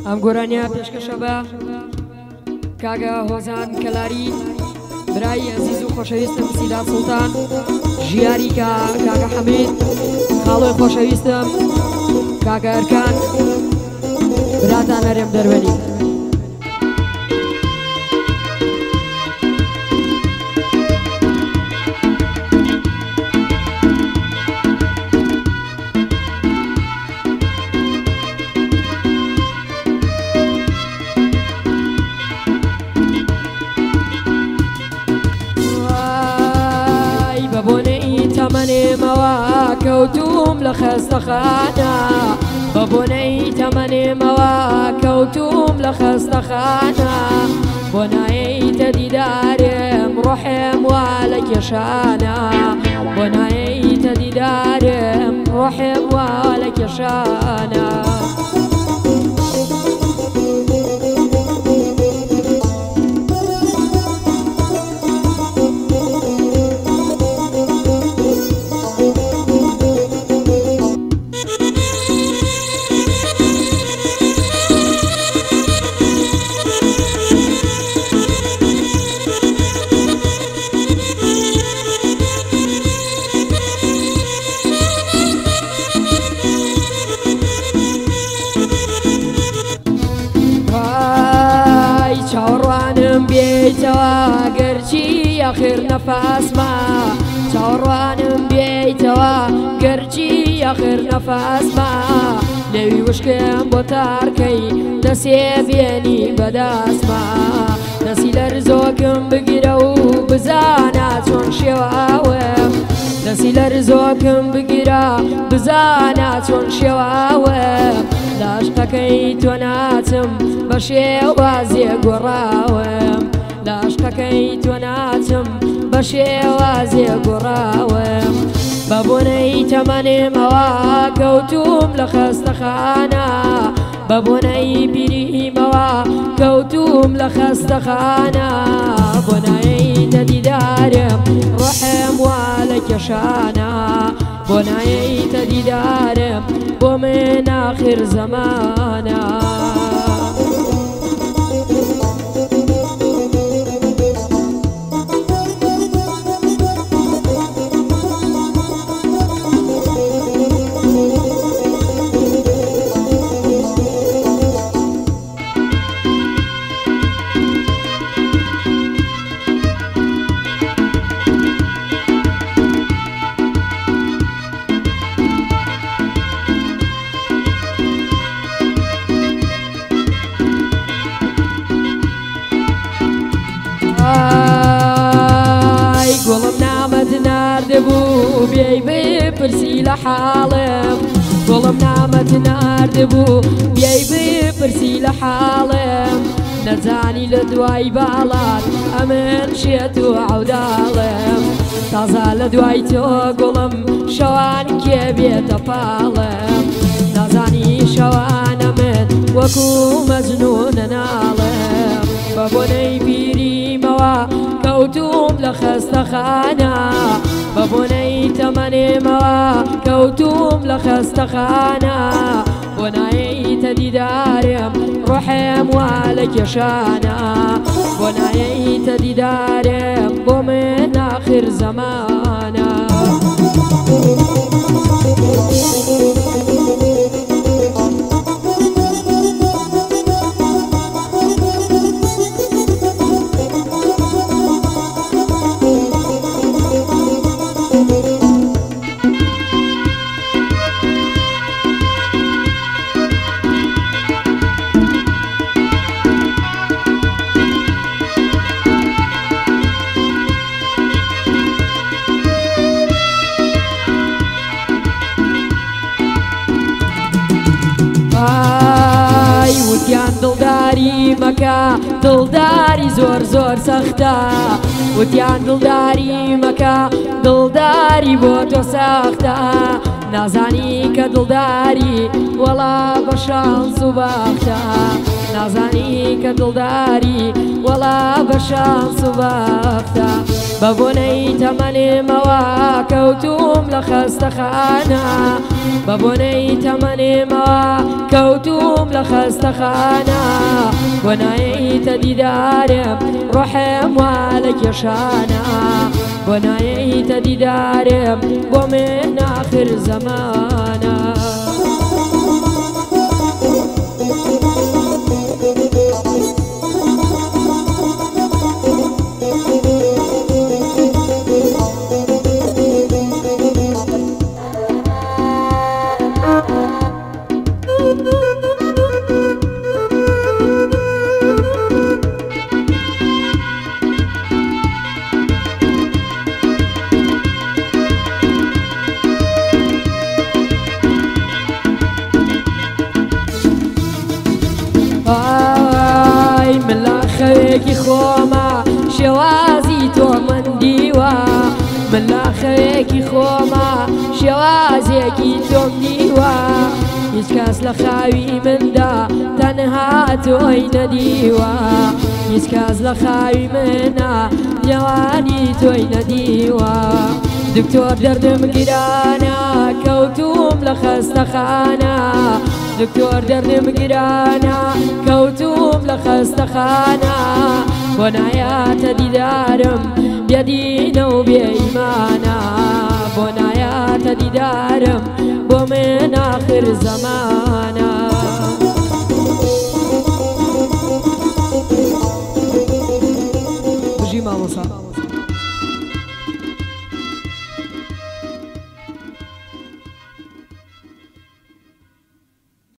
ئەم گۆرانیا پێشکەشە بە کاگە هۆزان کەلاری برای عزیز و خۆشەویستم سیدات سوڵتان ژیاری کاگە حەمید خاڵۆی خۆشەویستم کاگە ئەرکان براتان هەرێم دەروەنی تەمەنێمەوە کەوتوم لە خەستەخانە بەبوونەی تەمەنێمەوە کەوتوم لە خەستەخانە بۆ نایەیتە دیدارم ڕۆحێم وا لە کێشانە بۆ نایەیتە دیدارم ڕۆحێم وا لە کێشانە چاوەڕوانم بێیتەوە گەرچی ئاخر نەفاسما چاوەڕوانم بێیتەوە گەرچی ئاخر نەفاسما لەوی وشکم بۆ تارکەی دەسێ بێنی بەدەستما دەسی لەرزۆکم بگیرە و بزانە چۆن شێواوم دەسی لەرزۆکم بگیرە بزانە چۆن شێواوم لاشقەکەی تۆ ناچم بە شێوازێ گۆڕاوم لاشقەکەی تۆ ناچم بە شێوازێ گۆڕاوم بە بۆنەی تەمەنێمەوە کەوتوم لە خەستەخانە بە بۆنەی بیریمەوە کەوتوم لە خەستەخانە بۆ نایەیتە دیدارم ڕۆحێم وا لە کێشانە بۆ نایەیتە دیدارم بۆ من ئاخر زەمانە گوڵم نامەت ناردبوو بێی بپرسی لە حاڵم گوڵم نامەت ناردبوو بێی بپرسی لە حاڵم نەزانی لە دوای باڵات ئەمن شێت و عەوداڵم تازا لە دوای تۆ گوڵم شەوان کێ بێتە پاڵم نازانی شەوانە من وەکو مەجنوونە ناڵم بە بۆنەی بیریمەوە کەوتوم لە خەستەخانە بە بۆنەی تەمەنێمەوە کەوتوم لە خەستەخانە بۆ نایەیتە دیدارم ڕۆحێم وا لە کێشانە بۆ نایەیتە دیدارم بۆ من ئاخر زەمانە وتیان دڵداری مەکە دڵداری زۆر زۆر سەختە وتیان دڵداری مەکە دڵداری بۆ تۆ سەختە نازانی کە دڵداری وەڵا بە شانس و بەختە نازانی کە دڵداری وەڵا بە شانس و بەختە ببونەی تەمەنێمەوە کەوتوم لە خەستەخانە ببونەی تەمەنێمەوە کەوتوم لە خەستەخانە بۆ نایەیتە دیدارم ڕۆحێم وا لە کێشانە بۆ نایەیتە دیدارم بۆ من آخر زەمانە من لا خەوێکی خۆمە شێوازی تۆ من دیوە من لا خەوێکی خۆمە شێوازێکی تۆم دیوە هیچ کەس لە خاوی مندا تەنها تۆی نەدیوە هیچ کەس لە خاوی منە جوانی تۆی نەدیوە دکتۆر دەردم گرانە کەوتوم لە خەستەخانە دکتۆر دەردم گرانە کەوتوم لە خەستەخانە بۆ نایاتە دیدارم بێدینە و بێئیمانە بۆ نایاتە دیدارم بۆ من آخر زەمانە بژی مامۆستا